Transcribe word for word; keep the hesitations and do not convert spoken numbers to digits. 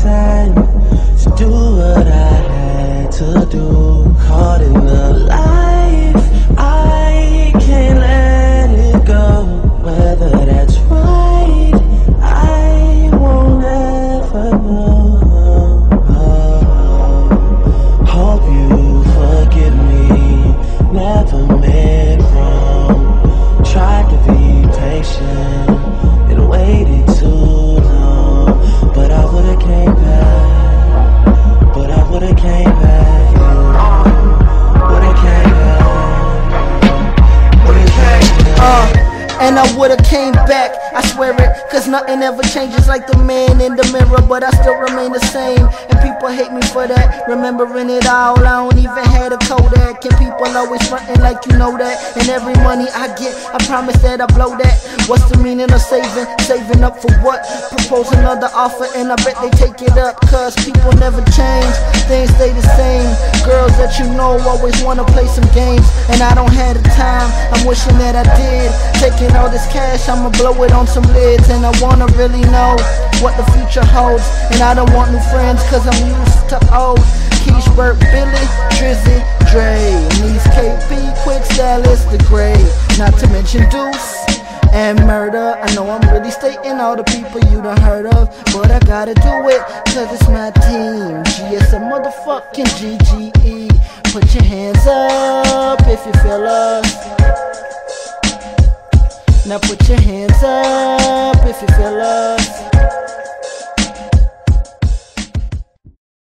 time to do what I had to do. Caught in the life, I can't let it go. Whether that's right, I won't ever know. Hope you forgive me, never meant wrong. Tried to be patient and waited too long, but I would've came back, but I would've came back, would've came back, would've came back. Uh. And I would've came back, I swear it, cause nothing ever changes like the man in the mirror, but I still remain the same, and people hate me for that, remembering it all, I don't even have a Kodak, and people always frontin' like you know that, and every money I get, I promise that I blow that. What's the meaning of saving, saving up for what? Propose another offer and I bet they take it up, cause people never change, things stay the same, girls that you know always wanna play some games, and I don't have the time, I'm wishing that I did, taking all this cash, I'ma blow it on some lids. And I wanna really know what the future holds, and I don't want new friends cause I'm used to old. Keish, Burt, Billy, Drizzy, Dre, and these K P, Quick Stylist, the Grey, not to mention Deuce and Murder. I know I'm really stating all the people you done heard of, but I gotta do it cause it's my team. G S a motherfucking G G E. Put your hands up if you feel us. Now put your hands up if you feel us.